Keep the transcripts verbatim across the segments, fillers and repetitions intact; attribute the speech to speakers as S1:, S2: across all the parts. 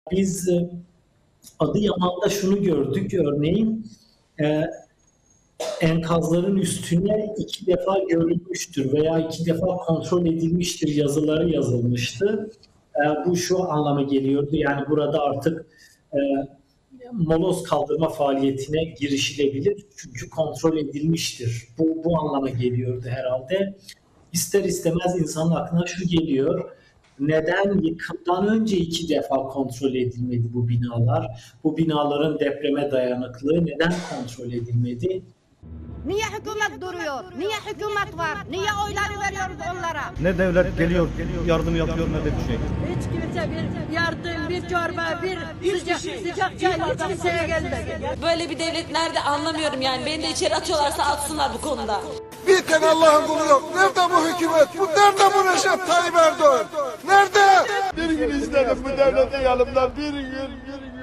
S1: Biz e, Adıyaman'da şunu gördük örneğin, e, enkazların üstüne iki defa görülmüştür veya iki defa kontrol edilmiştir yazıları yazılmıştı. E, bu şu anlama geliyordu, yani burada artık e, moloz kaldırma faaliyetine girişilebilir çünkü kontrol edilmiştir. Bu, bu anlama geliyordu herhalde. İster istemez insanın aklına şu geliyor: neden yıkımdan önce iki defa kontrol edilmedi bu binalar? Bu binaların depreme dayanıklılığı neden kontrol edilmedi?
S2: Niye hükümet duruyor? Niye hükümet var? Niye oyları veriyoruz onlara?
S3: Ne devlet geliyor, yardım yapıyor, ne de bir şey.
S4: Hiç kimse bir yardım, bir çorba, bir sıcak, sıcak çay hiç kimseye gelmedi.
S5: Böyle bir devlet nerede anlamıyorum yani. Beni de içeri atıyorlarsa atsınlar bu konuda.
S6: Bir tane Allah'ın kulu yok. Nerede bu hükümet? Bu nerede bu Recep Tayyip Erdoğan? Nerede? Bir gün istedim bu devletin yanımdan. Bir gün, bir gün.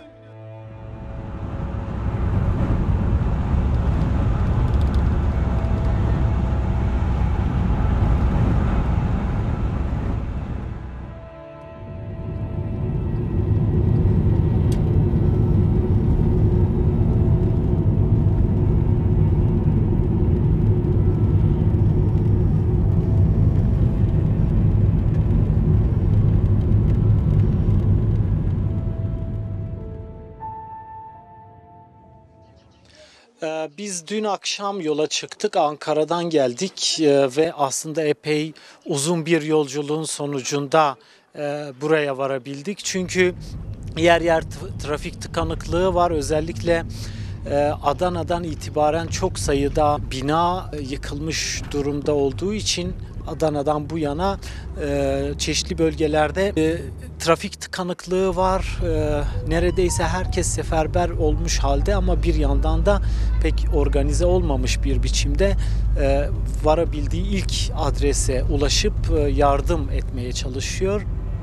S7: Biz dün akşam yola çıktık, Ankara'dan geldik ve aslında epey uzun bir yolculuğun sonucunda buraya varabildik. Çünkü yer yer trafik tıkanıklığı var. Özellikle Adana'dan itibaren çok sayıda bina yıkılmış durumda olduğu için Adana'dan bu yana e, çeşitli bölgelerde e, trafik tıkanıklığı var. E, neredeyse herkes seferber olmuş halde ama bir yandan da pek organize olmamış bir biçimde e, varabildiği ilk adrese ulaşıp e, yardım etmeye çalışıyor.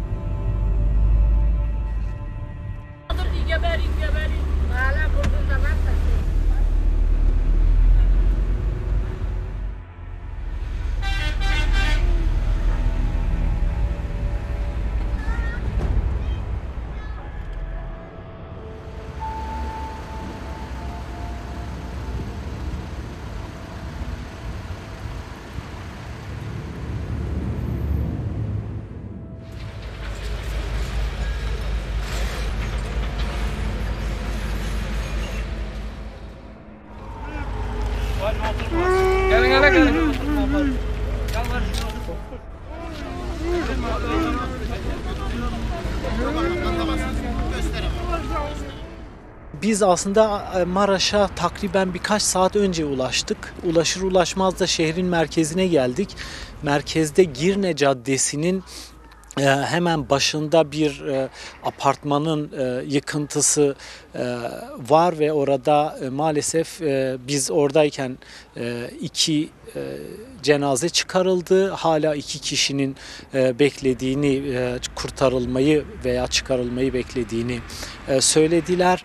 S8: Gelin hele gelin.
S7: Biz aslında Maraş'a takriben birkaç saat önce ulaştık. Ulaşır ulaşmaz da şehrin merkezine geldik. Merkezde Girne Caddesi'nin hemen başında bir apartmanın yıkıntısı var ve orada maalesef biz oradayken iki cenaze çıkarıldı. Hala iki kişinin beklediğini, kurtarılmayı veya çıkarılmayı beklediğini söylediler.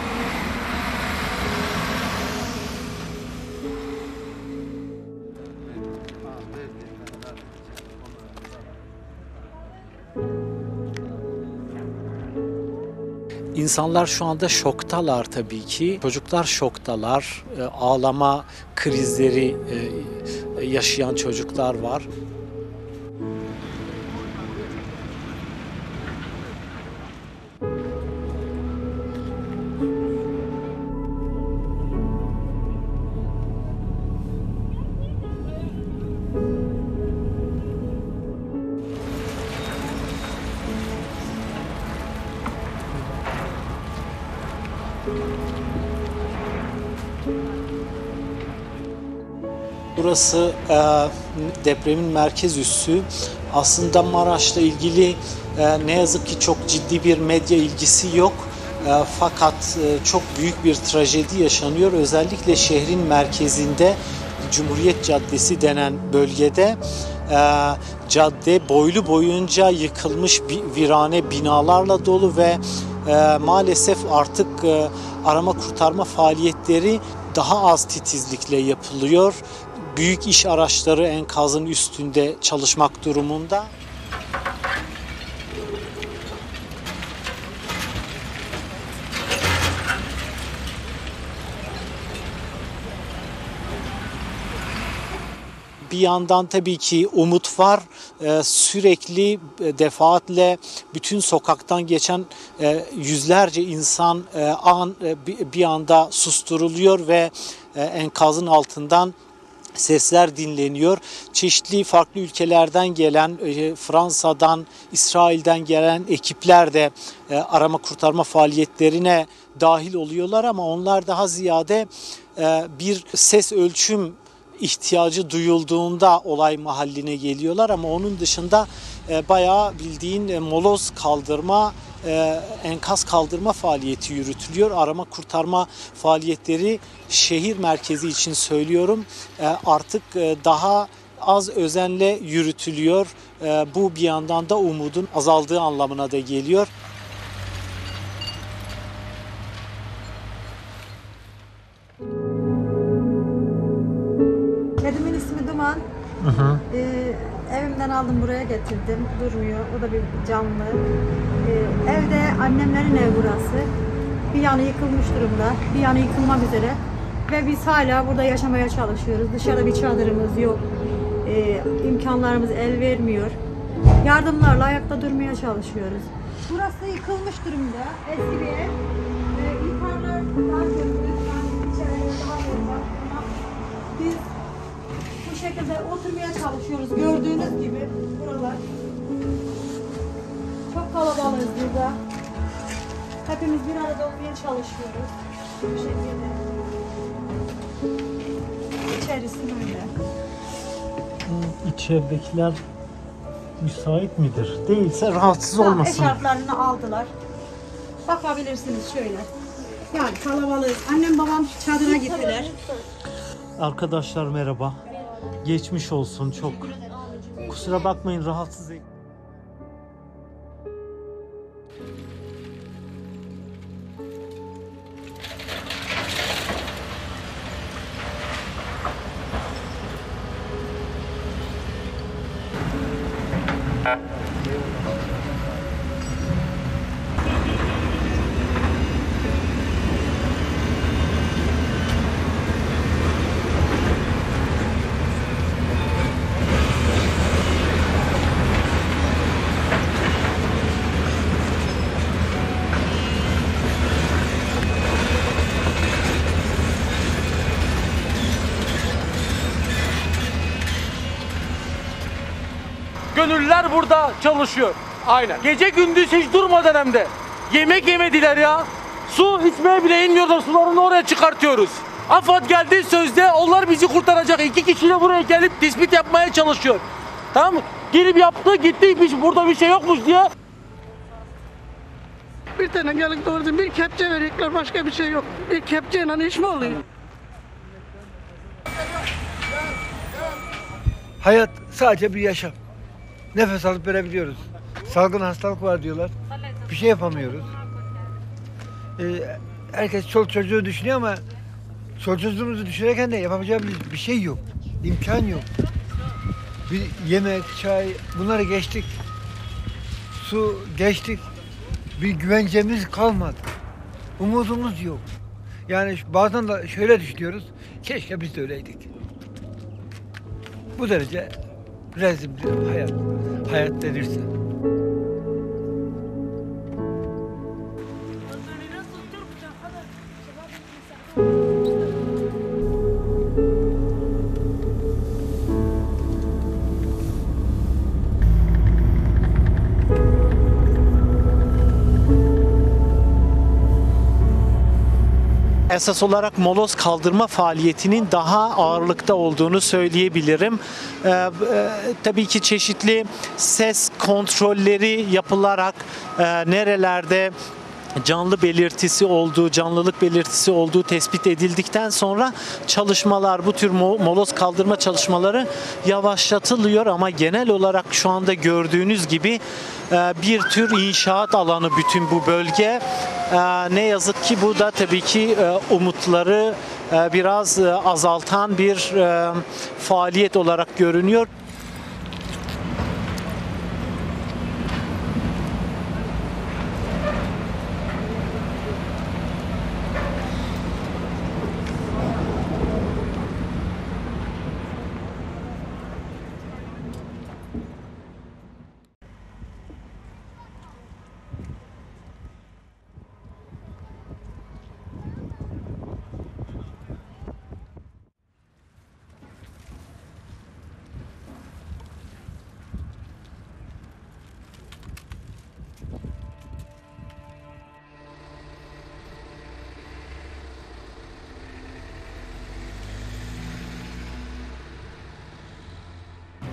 S7: İnsanlar şu anda şoktalar tabii ki. Çocuklar şoktalar. Ağlama krizleri yaşayan çocuklar var. Burası e, depremin merkez üssü. Aslında Maraş'la ilgili e, ne yazık ki çok ciddi bir medya ilgisi yok. E, fakat e, çok büyük bir trajedi yaşanıyor. Özellikle şehrin merkezinde Cumhuriyet Caddesi denen bölgede e, cadde boylu boyunca yıkılmış virane binalarla dolu ve e, maalesef artık e, arama kurtarma faaliyetleri daha az titizlikle yapılıyor. Büyük iş araçları enkazın üstünde çalışmak durumunda. bir yandan tabii ki umut var. E, sürekli e, defaatle bütün sokaktan geçen e, yüzlerce insan e, an e, bir anda susturuluyor ve e, enkazın altından sesler dinleniyor. Çeşitli farklı ülkelerden gelen, e, Fransa'dan, İsrail'den gelen ekipler de e, arama kurtarma faaliyetlerine dahil oluyorlar ama onlar daha ziyade e, bir ses ölçüm ihtiyacı duyulduğunda olay mahalline geliyorlar ama onun dışında e, bayağı bildiğin e, moloz kaldırma, e, enkaz kaldırma faaliyeti yürütülüyor. Arama kurtarma faaliyetleri şehir merkezi için söylüyorum e, artık e, daha az özenle yürütülüyor. E, bu bir yandan da umudun azaldığı anlamına da geliyor.
S9: Kedimin ismi Duman.
S7: Hı hı.
S9: Ee, evimden aldım buraya getirdim. Durmuyor. O da bir canlı. Ee, evde annemlerin ev burası. Bir yanı yıkılmış durumda. Bir yanı yıkılmak üzere. Ve biz hala burada yaşamaya çalışıyoruz. Dışarıda bir çadırımız yok. Ee, imkanlarımız el vermiyor. Yardımlarla ayakta durmaya çalışıyoruz. Burası yıkılmış durumda. Eski bir ev. Ee, yukarılar daha görünür. Yani içeride daha görünür. Biz bu şekilde oturmaya çalışıyoruz. Gördüğünüz gibi buralar. Çok kalabalığız burada. Hepimiz bir arada olmaya çalışıyoruz. Bu şekilde. İçerisi böyle.
S7: İçeridekiler müsait midir? Değilse rahatsız
S9: Tamam,
S7: olmasın.
S9: eşarplarını aldılar. Bakabilirsiniz şöyle. Yani kalabalığız. Annem babam çadıra gittiler.
S7: Arkadaşlar merhaba. Geçmiş olsun çok. Kusura bakmayın rahatsız et.
S8: Gönüllüler burada çalışıyor. Aynen. Gece gündüz hiç durmadan hem de. Yemek yemediler ya. Su içmeye bile inmiyorlar. Sularını oraya çıkartıyoruz. AFAD geldi sözde onlar bizi kurtaracak. İki kişi de buraya gelip tespit yapmaya çalışıyor. Tamam mı? Girip yaptı gitti. Hiç burada bir şey yokmuş diye.
S4: Bir tane gelip doğru bir kepçe verecekler, başka bir şey yok. Bir kepçeyle iş mi oluyor?
S10: Hayat sadece bir yaşam. Nefes alıp verebiliyoruz. Salgın hastalık var diyorlar. Bir şey yapamıyoruz. Ee, herkes çoluk çocuğu düşünüyor ama çoluk çocuğumuzu düşünürken de yapabileceğimiz bir şey yok. İmkan yok. Bir yemek, çay bunları geçtik. Su geçtik. Bir güvencemiz kalmadı. Umudumuz yok. Yani bazen de şöyle düşünüyoruz. Keşke biz de öyleydik. Bu derece rezil bir hayat. Hayat denirse.
S7: Esas olarak moloz kaldırma faaliyetinin daha ağırlıkta olduğunu söyleyebilirim. Ee, e, tabii ki çeşitli ses kontrolleri yapılarak e, nerelerde canlı belirtisi olduğu, canlılık belirtisi olduğu tespit edildikten sonra çalışmalar, bu tür moloz kaldırma çalışmaları yavaşlatılıyor ama genel olarak şu anda gördüğünüz gibi bir tür inşaat alanı bütün bu bölge. Ne yazık ki bu da tabii ki umutları biraz azaltan bir faaliyet olarak görünüyor.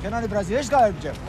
S11: Kenan'ı Brezilya hiç daha yapacak.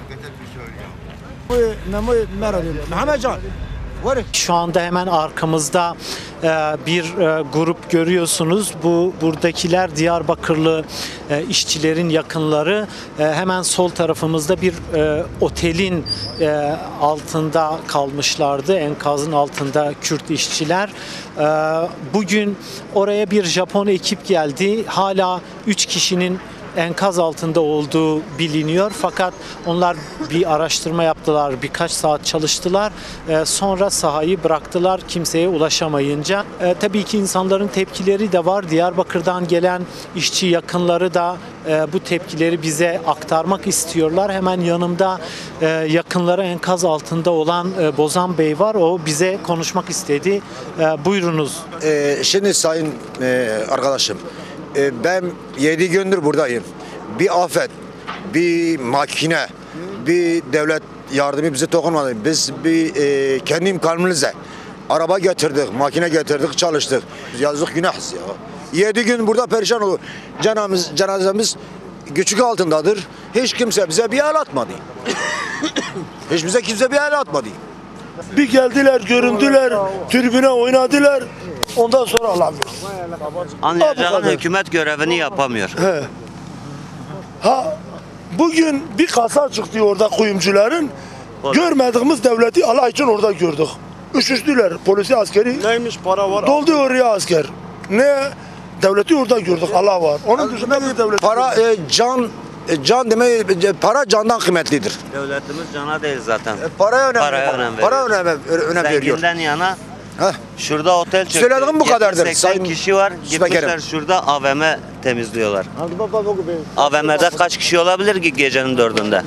S11: Bu Memo Meradi. Mehmet Can.
S7: Şu anda hemen arkamızda e, bir e, grup görüyorsunuz. Bu buradakiler Diyarbakırlı e, işçilerin yakınları. E, hemen sol tarafımızda bir e, otelin e, altında kalmışlardı. Enkazın altında Kürt işçiler. E, bugün oraya bir Japon ekip geldi. Hala üç kişinin enkaz altında olduğu biliniyor. Fakat onlar bir araştırma yaptılar, birkaç saat çalıştılar. Ee, sonra sahayı bıraktılar kimseye ulaşamayınca. Ee, tabii ki insanların tepkileri de var. Diyarbakır'dan gelen işçi yakınları da e, bu tepkileri bize aktarmak istiyorlar. Hemen yanımda e, yakınları enkaz altında olan e, Bozan Bey var. O bize konuşmak istedi. E, buyurunuz.
S12: Ee, şimdi sayın e, arkadaşım, ben yedi gündür buradayım. Bir afet, bir makine, bir devlet yardımı bize dokunmadı. Biz bir e, kendi imkanımızla araba getirdik, makine getirdik, çalıştık. Yazık günahız ya. Yedi gün burada perişan olur. Cenazemiz, cenazemiz küçük altındadır. Hiç kimse bize bir el atmadı. Hiç bize kimse bir el atmadı.
S6: Bir geldiler, göründüler, tribüne oynadılar. Ondan sonra alamıyor.
S13: Anlayacağın hükümet görevini yapamıyor.
S6: He. Ha, bugün bir kasa çıktı orada kuyumcuların. Olur. Görmediğimiz devleti Allah için orada gördük. Üşüştüler polisi, askeri. Neymiş para var? Doldu oraya asker. Ne? Devleti orada gördük, Allah var. Onun dışında bir devlet.
S12: Para e, can e, can demek para candan kıymetlidir.
S13: Devletimiz cana değil zaten.
S12: E, paraya önem,
S13: paraya önem veriyor.
S12: Para önem, önem veriyor.
S13: Zenginden yana.
S12: Heh.
S13: Şurada otel çöktü.
S12: Söylediğim bu kadardır.
S13: seksen kişi var. Gitmişler şurada A V M temizliyorlar. A V M'de kaç kişi olabilir ki gecenin dördünde?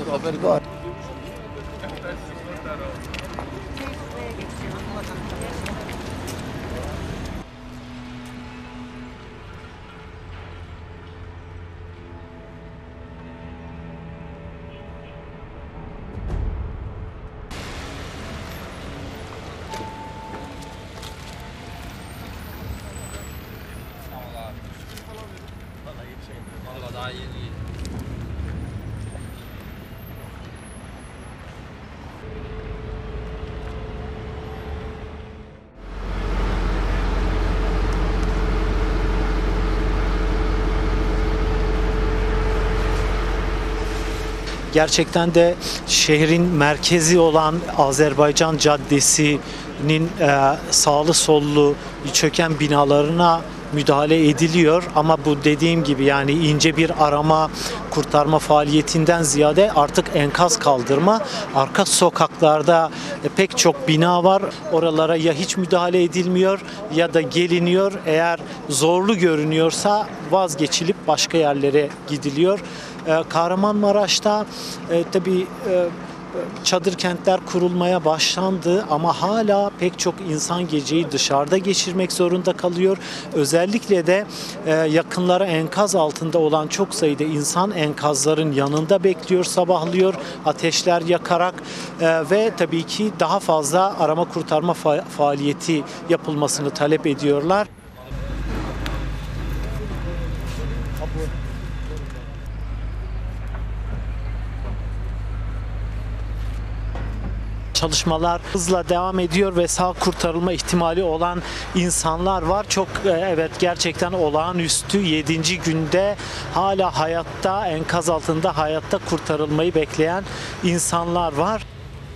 S7: Gerçekten de şehrin merkezi olan Azerbaycan Caddesi'nin e, sağlı sollu çöken binalarına müdahale ediliyor. Ama bu dediğim gibi yani ince bir arama kurtarma faaliyetinden ziyade artık enkaz kaldırma. Arka sokaklarda e, pek çok bina var. Oralara ya hiç müdahale edilmiyor ya da geliniyor. Eğer zorlu görünüyorsa vazgeçilip başka yerlere gidiliyor. Kahramanmaraş'ta e, tabii e, çadır kentler kurulmaya başlandı ama hala pek çok insan geceyi dışarıda geçirmek zorunda kalıyor. Özellikle de e, yakınlara enkaz altında olan çok sayıda insan enkazların yanında bekliyor, sabahlıyor, ateşler yakarak e, ve tabii ki daha fazla arama kurtarma fa- faaliyeti yapılmasını talep ediyorlar. Çalışmalar hızla devam ediyor ve sağ kurtarılma ihtimali olan insanlar var. Çok evet gerçekten olağanüstü yedinci günde hala hayatta, enkaz altında hayatta kurtarılmayı bekleyen insanlar var.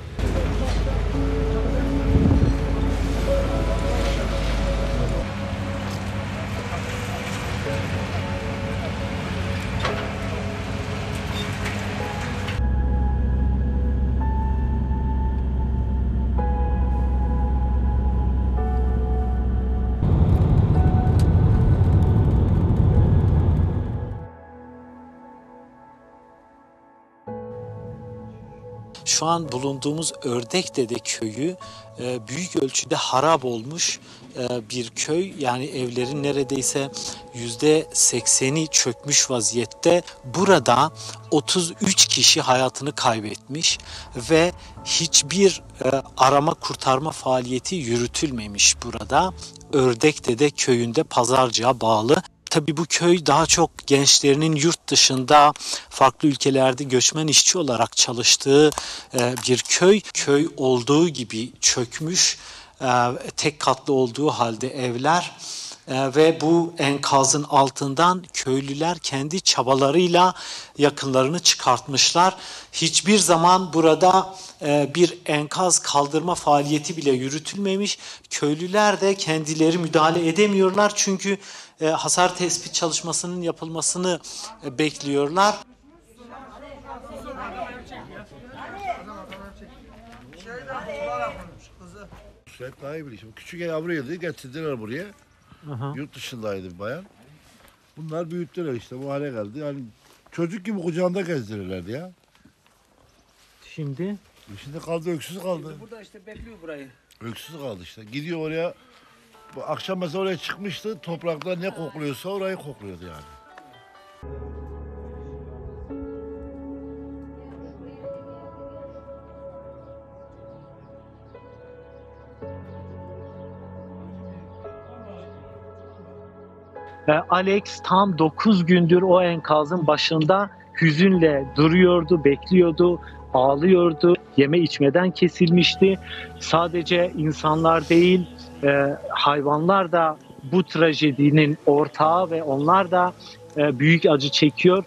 S7: Şu an bulunduğumuz Ördekdede köyü büyük ölçüde harap olmuş bir köy. Yani evlerin neredeyse yüzde sekseni çökmüş vaziyette. Burada otuz üç kişi hayatını kaybetmiş ve hiçbir arama kurtarma faaliyeti yürütülmemiş burada. Ördekdede köyünde Pazarcık'a bağlı. tabii bu köy daha çok gençlerinin yurt dışında farklı ülkelerde göçmen işçi olarak çalıştığı e, bir köy. Köy olduğu gibi çökmüş, e, tek katlı olduğu halde evler. Ee, ve bu enkazın altından köylüler kendi çabalarıyla yakınlarını çıkartmışlar. Hiçbir zaman burada e, bir enkaz kaldırma faaliyeti bile yürütülmemiş. Köylüler de kendileri müdahale edemiyorlar çünkü e, hasar tespit çalışmasının yapılmasını e, bekliyorlar.
S14: Hep daha iyi biliyorum. Küçük yavruydu, getirdiler buraya. Aha. Yurt dışındaydı bir bayan. Bunlar büyüttüler işte, bu hale geldi. Yani çocuk gibi kucağında gezdirirlerdi ya.
S7: Şimdi?
S14: Şimdi kaldı, öksüz kaldı.
S10: Şimdi burada işte bekliyor burayı.
S14: Öksüz kaldı işte. Gidiyor oraya. Bu akşam mesela oraya çıkmıştı. Toprakta ne kokluyorsa orayı kokluyordu yani.
S7: Alex tam dokuz gündür o enkazın başında hüzünle duruyordu, bekliyordu, ağlıyordu. Yeme içmeden kesilmişti. Sadece insanlar değil, e, hayvanlar da bu trajedinin ortağı ve onlar da e, büyük acı çekiyor.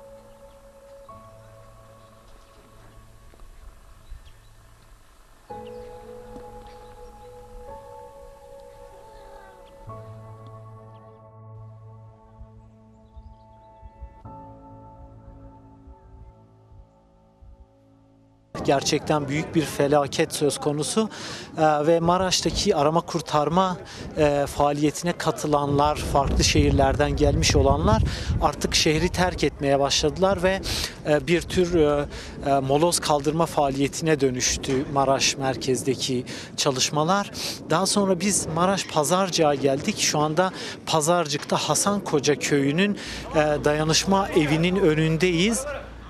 S7: Gerçekten büyük bir felaket söz konusu ee, ve Maraş'taki arama kurtarma e, faaliyetine katılanlar, farklı şehirlerden gelmiş olanlar artık şehri terk etmeye başladılar ve e, bir tür e, e, moloz kaldırma faaliyetine dönüştü Maraş merkezdeki çalışmalar. Daha sonra biz Maraş Pazarcık'a geldik. Şu anda Pazarcık'ta Hasan Koca köyünün e, dayanışma evinin önündeyiz.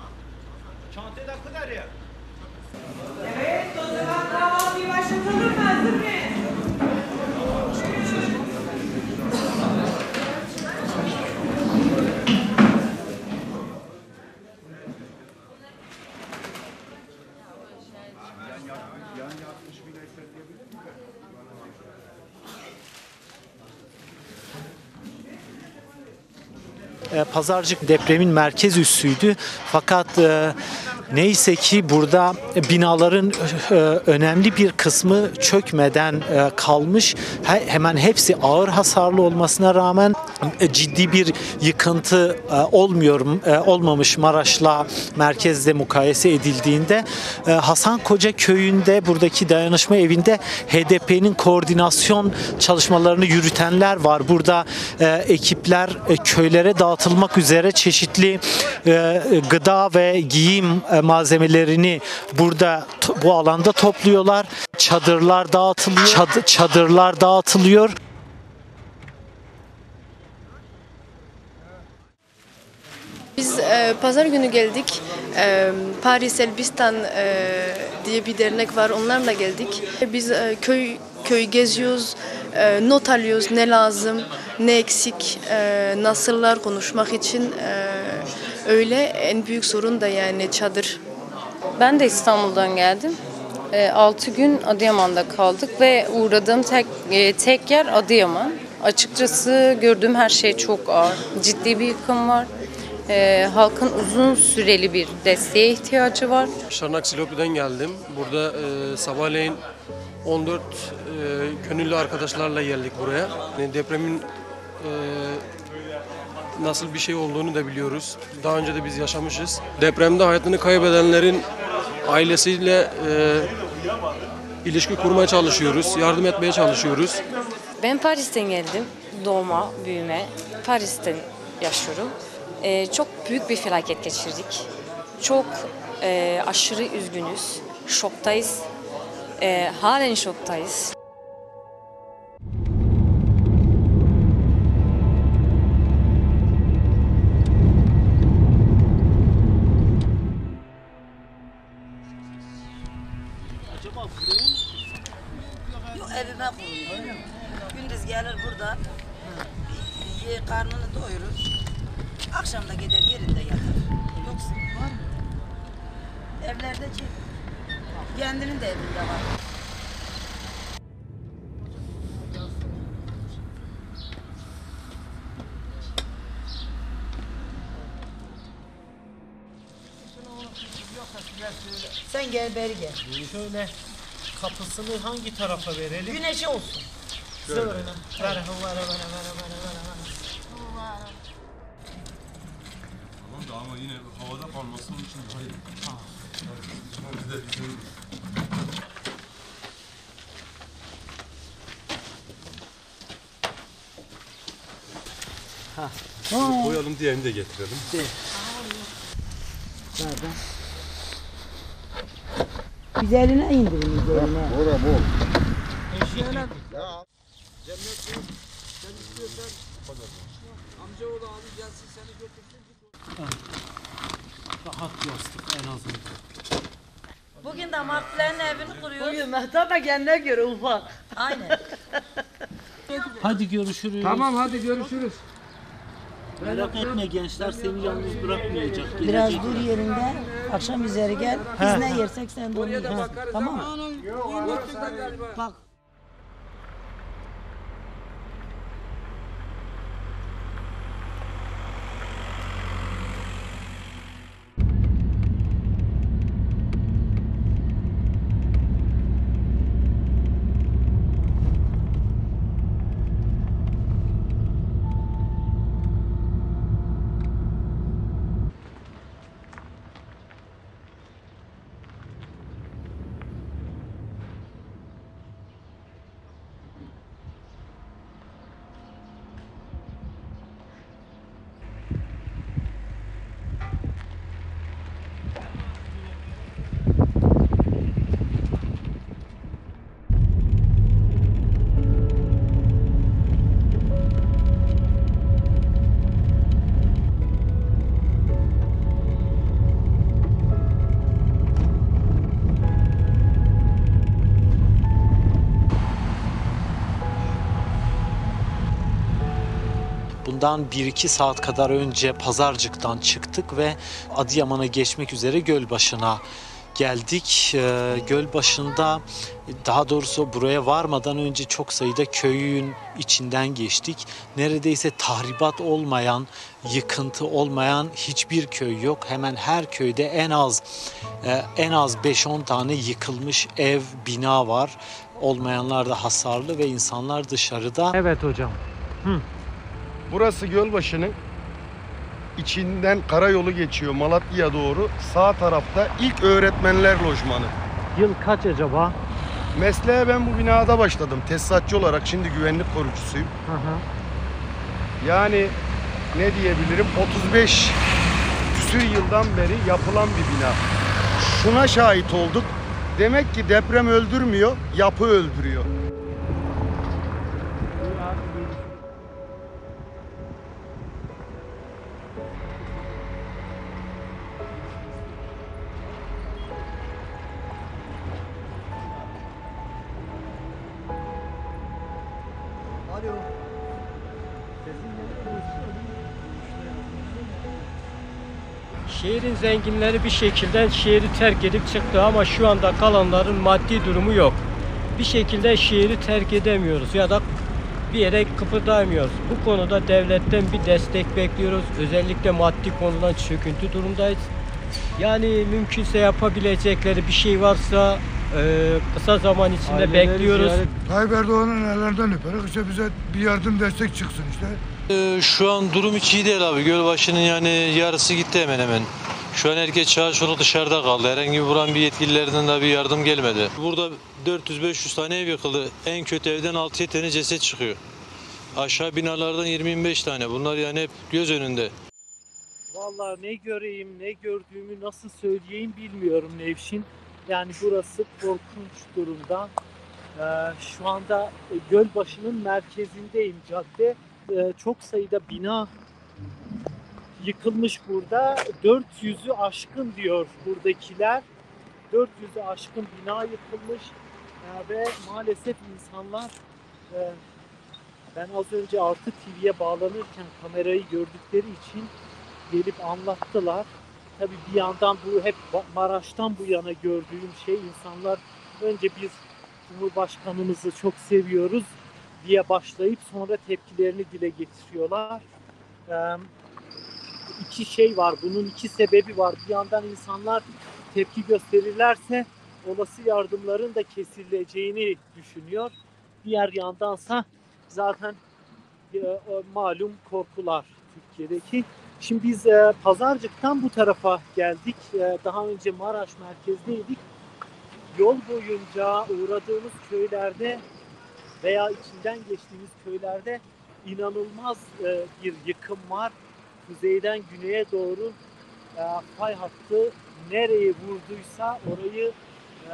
S7: Pazarcık depremin merkez üssüydü. Fakat e, neyse ki burada binaların e, önemli bir kısmı çökmeden e, kalmış. He, hemen hepsi ağır hasarlı olmasına rağmen e, ciddi bir yıkıntı e, olmuyor, e, olmamış Maraş'la merkezde mukayese edildiğinde. E, Hasan Koca köyünde, buradaki dayanışma evinde H D P'nin koordinasyon çalışmalarını yürütenler var. Burada e, ekipler e, köylere dağıtılmak üzere çeşitli e, gıda ve giyim e, malzemelerini burada bu alanda topluyorlar. Çadırlar dağıtılıyor. Çad, çadırlar dağıtılıyor.
S15: Biz e, pazar günü geldik. E, Paris Elbistan e, diye bir dernek var. Onlarla geldik. Biz e, köy köy geziyoruz, e, not alıyoruz ne lazım, ne eksik, e, nasıllar konuşmak için. E, öyle en büyük sorun da yani çadır.
S16: Ben de İstanbul'dan geldim. altı gün Adıyaman'da kaldık ve uğradığım tek tek yer Adıyaman. Açıkçası gördüğüm her şey çok ağır. Ciddi bir yıkım var. E, halkın uzun süreli bir desteğe ihtiyacı var.
S17: Şarnak Silopi'den geldim. Burada e, sabahleyin on dört e, gönüllü arkadaşlarla geldik buraya. Yani depremin e, nasıl bir şey olduğunu da biliyoruz. Daha önce de biz yaşamışız. Depremde hayatını kaybedenlerin ailesiyle e, ilişki kurmaya çalışıyoruz, yardım etmeye çalışıyoruz.
S16: Ben Paris'ten geldim, doğma, büyüme. Paris'ten yaşıyorum. Ee, çok büyük bir felaket geçirdik. Çok e, aşırı üzgünüz, şoktayız. E, halen şoktayız.
S4: Yok evime koyuyor. Gündüz gelir burada Gece karnını doyurur. Akşam da gider yerinde yatar. Yoksa var mı? Evlerde ki kendinin de evinde var. Sen gel beri gel.
S7: Şöyle kapısını hangi tarafa verelim?
S4: Güneşi olsun.
S7: Şöyle. Ver, ver, ver, ver, ver, ver, ver.
S18: Tamam da ama yine havada kalması için hayır.
S7: Ha.
S18: Şunu koyalım, diğerini de getirelim.
S7: Nereden?
S4: Güzeline indirin güzeline.
S18: Bora bol.
S7: Eşeğine.
S18: Ya.
S11: Cennet sen istiyorsan amcaoğlu abi gelsin seni götürsün.
S7: Rahat yastık en azından.
S4: Bugün de Makbule'nin evini kuruyoruz.
S19: Bugün Mehtap da kendine göre ufak.
S4: Aynen.
S7: Hadi görüşürüz.
S11: Tamam hadi görüşürüz.
S7: Merak etme gençler, seni yalnız bırakmayacak.
S4: Biraz
S7: Gelecek.
S4: dur yerinde. Akşam üzeri gel. Biz ne yersek sen de onu ye. Tamam mı? Bak.
S7: Bundan bir iki saat kadar önce Pazarcık'tan çıktık ve Adıyaman'a geçmek üzere Gölbaşı'na geldik. Ee, Gölbaşı'nda, daha doğrusu buraya varmadan önce çok sayıda köyün içinden geçtik. Neredeyse tahribat olmayan, yıkıntı olmayan hiçbir köy yok. Hemen her köyde en az e, en az beş on tane yıkılmış ev, bina var. Olmayanlar da hasarlı ve insanlar dışarıda. Evet hocam. Hı.
S20: Burası Gölbaşı'nın içinden karayolu geçiyor Malatya'ya doğru. Sağ tarafta ilk öğretmenler lojmanı.
S7: Yıl kaç acaba?
S20: Mesleğe ben bu binada başladım tesisatçı olarak. Şimdi güvenlik korucusuyum.
S7: Hı hı.
S20: Yani ne diyebilirim, otuz beş küsür yıldan beri yapılan bir bina. Şuna şahit olduk. Demek ki deprem öldürmüyor, yapı öldürüyor.
S21: Şehrin zenginleri bir şekilde şehri terk edip çıktı ama şu anda kalanların maddi durumu yok. Bir şekilde şehri terk edemiyoruz ya da bir yere kıpırdayamıyoruz. Bu konuda devletten bir destek bekliyoruz. Özellikle maddi konudan çöküntü durumdayız. Yani mümkünse yapabilecekleri bir şey varsa e, kısa zaman içinde
S22: Aileleri
S21: bekliyoruz.
S22: ziyaret... Tayyip Erdoğan'ın ellerinden öperek işte bize bir yardım destek çıksın işte.
S23: Ee, şu an durum hiç iyi değil abi. Gölbaşı'nın yani yarısı gitti hemen hemen. Şu an herkes çarşıda dışarıda kaldı. Herhangi buranın bir yetkililerden de bir yardım gelmedi. Burada dört yüz beş yüz tane ev yıkıldı. En kötü evden altı yedi tane ceset çıkıyor. Aşağı binalardan yirmi yirmi beş tane. Bunlar yani hep göz önünde.
S7: Vallahi ne göreyim, ne gördüğümü nasıl söyleyeyim bilmiyorum Nevşin. Yani burası korkunç durumda. Ee, şu anda Gölbaşı'nın merkezindeyim, cadde. Ee, çok sayıda bina yıkılmış burada. dört yüzü aşkın diyor buradakiler. dört yüzü aşkın bina yıkılmış ee, ve maalesef insanlar e, Ben az önce Artı T V'ye bağlanırken kamerayı gördükleri için gelip anlattılar. Tabii bir yandan bu hep Maraş'tan bu yana gördüğüm şey, insanlar önce biz Cumhurbaşkanımızı çok seviyoruz diye başlayıp sonra tepkilerini dile getiriyorlar. Ee, iki şey var, bunun iki sebebi var. Bir yandan insanlar tepki gösterirlerse olası yardımların da kesileceğini düşünüyor. Diğer yandansa zaten e, malum korkular Türkiye'deki. Şimdi biz e, Pazarcık'tan bu tarafa geldik. E, daha önce Maraş merkezdeydik. Yol boyunca uğradığımız köylerde veya içinden geçtiğimiz köylerde inanılmaz e, bir yıkım var. Kuzeyden güneye doğru e, fay hattı nereye vurduysa orayı e,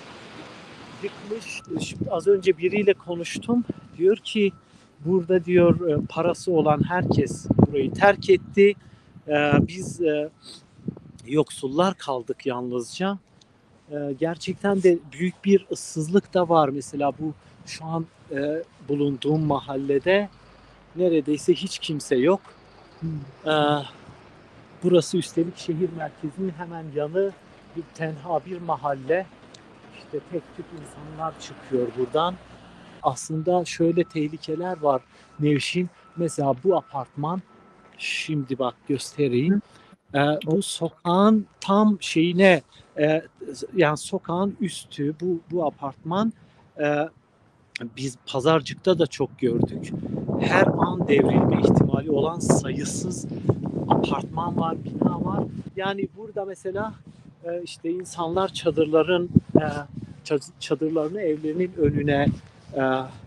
S7: yıkmış. Şimdi az önce biriyle konuştum. Diyor ki burada diyor e, parası olan herkes burayı terk etti. E, biz e, yoksullar kaldık yalnızca. E, gerçekten de büyük bir ıssızlık da var. Mesela bu şu an e, bulunduğum mahallede neredeyse hiç kimse yok. E, burası üstelik şehir merkezinin hemen yanı, bir tenha bir mahalle. İşte tek tük insanlar çıkıyor buradan. Aslında şöyle tehlikeler var Nevşin. Mesela bu apartman, şimdi bak göstereyim. Ee, bu sokağın tam şeyine, e, yani sokağın üstü bu bu apartman. E, biz Pazarcık'ta da çok gördük. Her an devrilme ihtimali olan sayısız apartman var, bina var. Yani burada mesela e, işte insanlar çadırların e, çadırlarını evlerinin önüne e,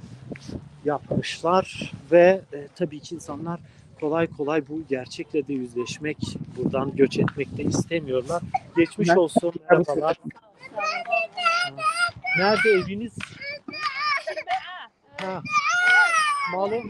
S7: yapmışlar ve e, tabii ki insanlar kolay kolay bu gerçekle de yüzleşmek, buradan göç etmek de istemiyorlar. Geçmiş olsun. Merhabalar. Nerede eviniz? Ha. Malum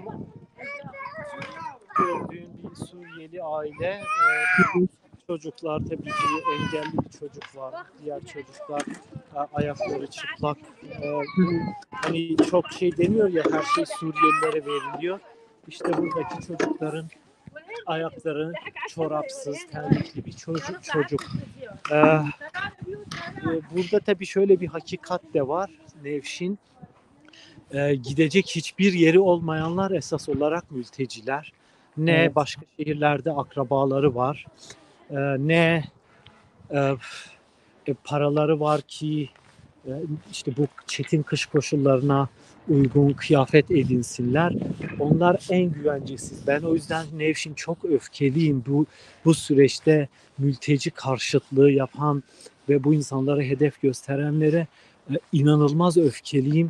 S7: gördüğüm bir Suriyeli aile. Ee, çocuklar tabii ki engelli bir çocuk var. Diğer çocuklar ayakları çıplak. Ee, hani çok şey deniyor ya, her şey Suriyelilere veriliyor. İşte buradaki çocukların ayakları çorapsız, terlikli bir çocuk. çocuk. Ee, burada tabii şöyle bir hakikat de var Nevşin. Ee, gidecek hiçbir yeri olmayanlar esas olarak mülteciler. Ne evet. Başka şehirlerde akrabaları var, ee, ne e, e, paraları var ki e, işte bu çetin kış koşullarına uygun kıyafet edinsinler. Onlar en güvencesiz. Ben o yüzden Nevşin çok öfkeliyim. Bu bu süreçte mülteci karşıtlığı yapan ve bu insanlara hedef gösterenlere e, inanılmaz öfkeliyim.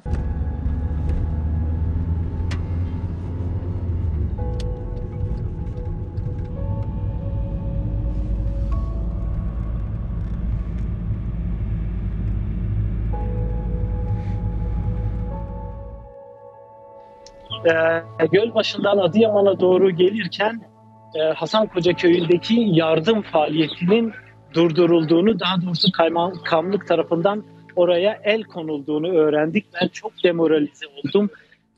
S7: E, Gölbaşı'ndan Adıyaman'a doğru gelirken e, Hasankoca köyündeki yardım faaliyetinin durdurulduğunu, daha doğrusu kaymakamlık tarafından oraya el konulduğunu öğrendik. Ben çok demoralize oldum.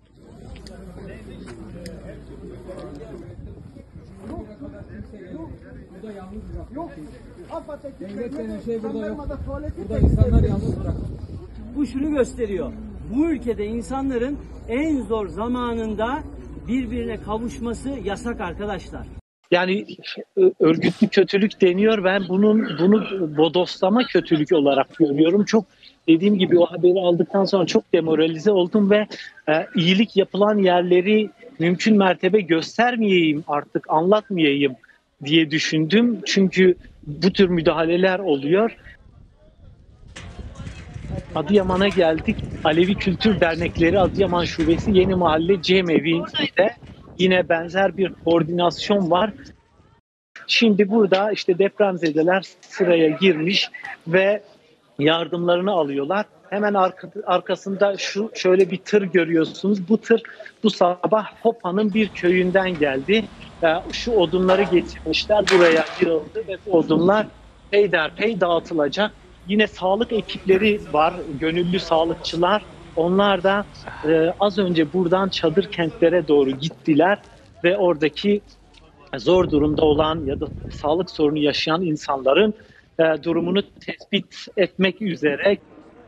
S11: Devlet denen şey burada yok. Burada insanlar yalnız bırak. Bu şunu gösteriyor. Bu ülkede insanların en zor zamanında birbirine kavuşması yasak arkadaşlar.
S7: Yani örgütlü kötülük deniyor. Ben bunun bunu bodoslama kötülük olarak görüyorum. Çok dediğim gibi o haberi aldıktan sonra çok demoralize oldum ve e, iyilik yapılan yerleri mümkün mertebe göstermeyeyim, artık anlatmayayım diye düşündüm. Çünkü bu tür müdahaleler oluyor. Adıyaman'a geldik. Alevi Kültür Dernekleri Adıyaman Şubesi Yeni Mahalle Cemevi'de yine benzer bir koordinasyon var. Şimdi burada işte depremzedeler sıraya girmiş ve yardımlarını alıyorlar. Hemen arka, arkasında şu şöyle bir tır görüyorsunuz. Bu tır bu sabah Hopa'nın bir köyünden geldi. Şu odunları getirmişler, buraya yığıldı ve bu odunlar peyderpey dağıtılacak. Yine sağlık ekipleri var, gönüllü sağlıkçılar. Onlar da e, az önce buradan çadır kentlere doğru gittiler ve oradaki zor durumda olan ya da sağlık sorunu yaşayan insanların e, durumunu tespit etmek üzere.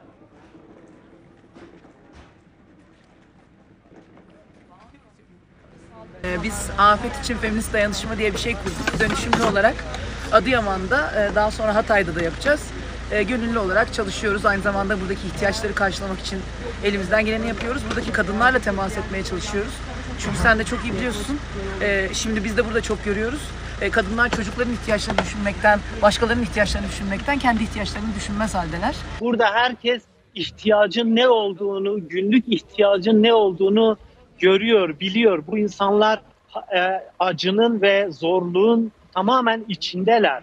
S1: Biz afet için feminist dayanışma diye bir şey kurduk. Dönüşümlü olarak Adıyaman'da, daha sonra Hatay'da da yapacağız. Gönüllü olarak çalışıyoruz. Aynı zamanda buradaki ihtiyaçları karşılamak için elimizden geleni yapıyoruz. Buradaki kadınlarla temas etmeye çalışıyoruz. Çünkü sen de çok iyi biliyorsun. Şimdi biz de burada çok görüyoruz. Kadınlar çocukların ihtiyaçlarını düşünmekten, başkalarının ihtiyaçlarını düşünmekten kendi ihtiyaçlarını düşünmez haldeler.
S7: Burada herkes ihtiyacın ne olduğunu, günlük ihtiyacın ne olduğunu görüyor, biliyor. Bu insanlar e, acının ve zorluğun tamamen içindeler.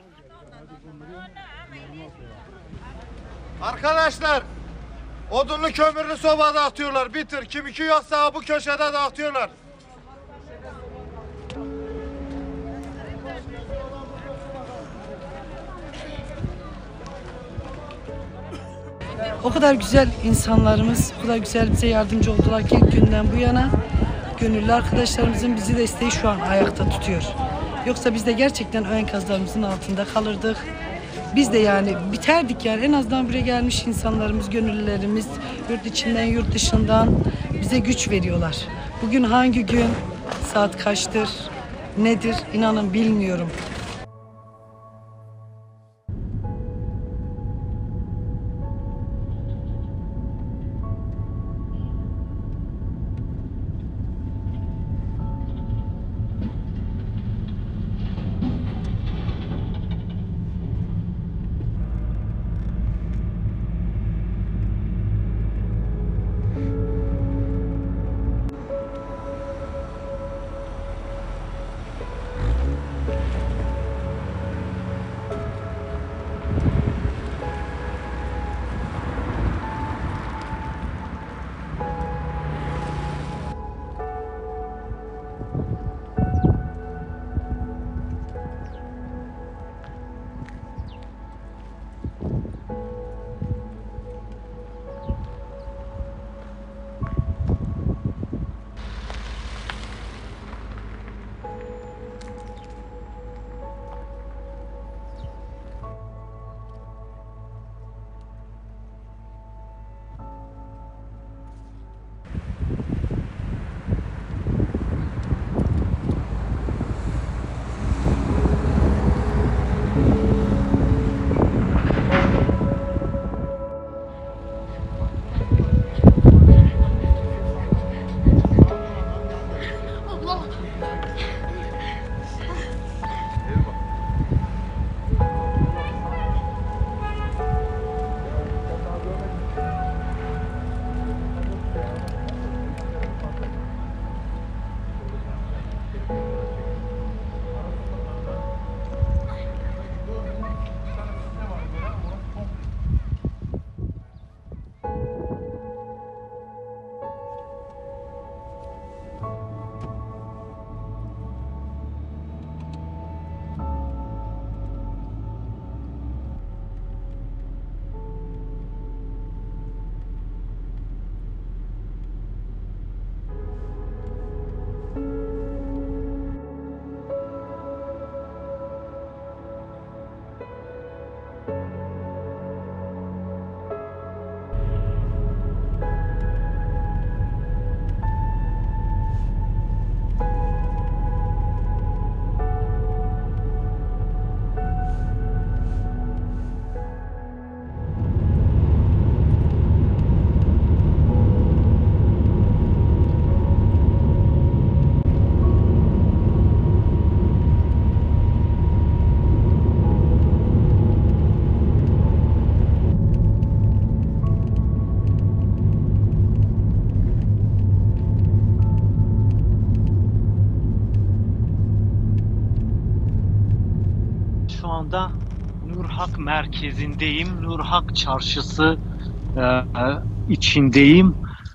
S2: Arkadaşlar, odunlu kömürlü soba dağıtıyorlar. Bitir. Kim iki yoksa bu köşede dağıtıyorlar.
S3: O kadar güzel insanlarımız, o kadar güzel bize yardımcı oldular ki ilk günden bu yana gönüllü arkadaşlarımızın bizi desteği şu an ayakta tutuyor. Yoksa biz de gerçekten o enkazlarımızın altında kalırdık. Biz de yani biterdik yani. En azından buraya gelmiş insanlarımız, gönüllülerimiz yurt içinden yurt dışından bize güç veriyorlar. Bugün hangi gün, saat kaçtır, nedir inanın bilmiyorum.
S7: Şu anda Nurhak merkezindeyim. Nurhak çarşısı e, içindeyim.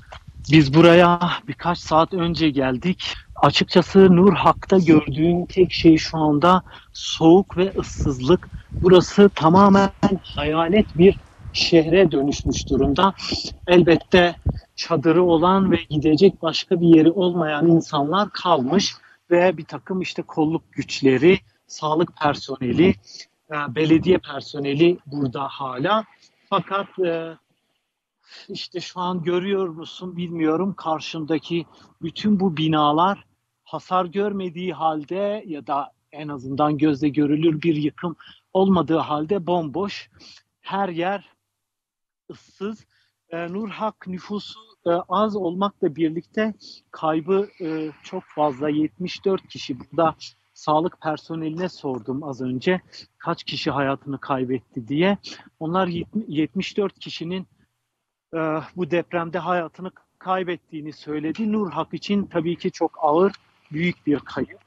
S7: Biz buraya birkaç saat önce geldik. Açıkçası Nurhak'ta gördüğüm tek şey şu anda soğuk ve ıssızlık. Burası tamamen hayalet bir şehre dönüşmüş durumda. Elbette çadırı olan ve gidecek başka bir yeri olmayan insanlar kalmış ve bir takım işte kolluk güçleri, sağlık personeli, belediye personeli burada hala. Fakat işte şu an görüyor musun bilmiyorum, karşındaki bütün bu binalar hasar görmediği halde ya da en azından gözle görülür bir yıkım olmadığı halde bomboş. Her yer ıssız. E, Nurhak nüfusu e, az olmakla birlikte kaybı e, çok fazla, yetmiş dört kişi. Burada sağlık personeline sordum az önce kaç kişi hayatını kaybetti diye. Onlar yetmiş dört kişinin e, bu depremde hayatını kaybettiğini söyledi. Nurhak için tabii ki çok ağır, büyük bir kayıp.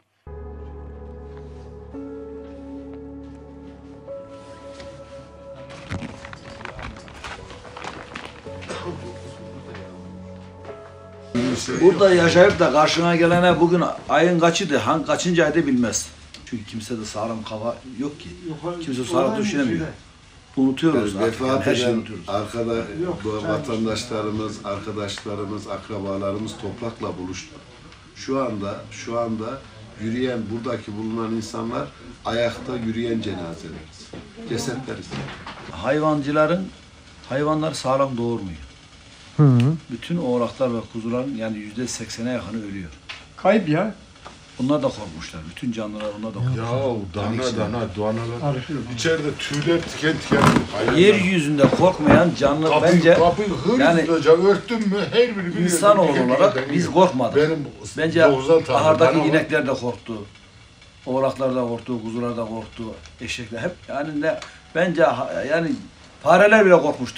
S5: Burada yaşayıp da karşına gelene bugün ayın kaçıydı, hangi kaçıncı ayda bilmez. Çünkü kimse de sağlam kafa yok ki. Kimse sağlam düşünemiyor. Unutuyoruz.
S14: Yani vefat
S5: yani her şeyi
S14: eden
S5: unutuyoruz.
S14: arkada bu vatandaşlarımız, arkadaşlarımız, akrabalarımız toprakla buluştu. Şu anda, şu anda yürüyen, buradaki bulunan insanlar ayakta yürüyen cenazeleriz. Cesetleriz.
S5: Hayvancıların hayvanlar sağlam doğurmuyor.
S7: Hı hı.
S5: Bütün oğlaklar ve kuzuların yani yüzde seksene yakını ölüyor.
S22: Kayıp ya.
S5: Onlar da korkmuşlar. Bütün canlılar onlar da korkmuşlar.
S14: Ya dana dana danalar. İçeride tüyler tiken tiken.
S5: Yeryüzünde korkmayan canlı
S14: kapı,
S5: bence
S14: kapı
S5: yani
S14: örttüm mü her biri
S5: insanoğlu olarak biz korkmadık.
S14: Benim
S5: bence ahırdaki inekler de korktu. Oğlaklar da korktu, kuzular da korktu, eşekler hep yani ne bence yani fareler bile korkmuştur.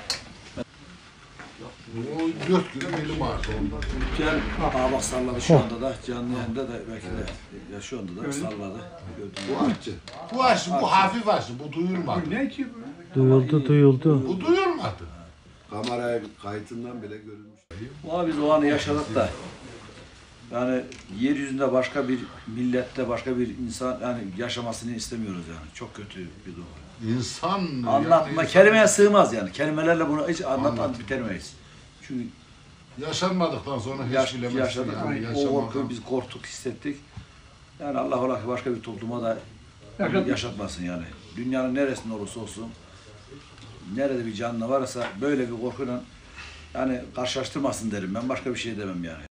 S14: O dört gün elim ağrıdı ondan.
S5: Gel, aa bak salladı şu anda da canlı yayında da belki de ya şu anda da salladı.
S14: Bu aşçı. Bu aşçı, bu hafif aşçı, bu duyulmadı. Bu
S22: ne ki
S7: bu? Duyuldu, duyuldu.
S14: Bu duyulmadı. Kameraya kayıtından bile görülmüş.
S5: Valla biz o anı yaşadık da yani yeryüzünde başka bir millette başka bir insan yani yaşamasını istemiyoruz yani. Çok kötü bir durum.
S14: İnsan
S5: anlatma yani kelimeye insan... sığmaz yani. Kelimelerle bunu hiç anlat anlat bitiremeyiz. Çünkü
S14: yaşanmadıktan sonra hiç
S5: yaş,
S14: bilemezsin.
S5: Yaşadık,
S14: Yani.
S5: O korkuyu biz korktuk, hissettik. Yani Allah olarak başka bir topluma da Yaşat. yaşatmasın yani. Dünyanın neresinde olursa olsun, nerede bir canlı varsa böyle bir korkuyla yani karşılaştırmasın derim ben. Başka bir şey demem yani.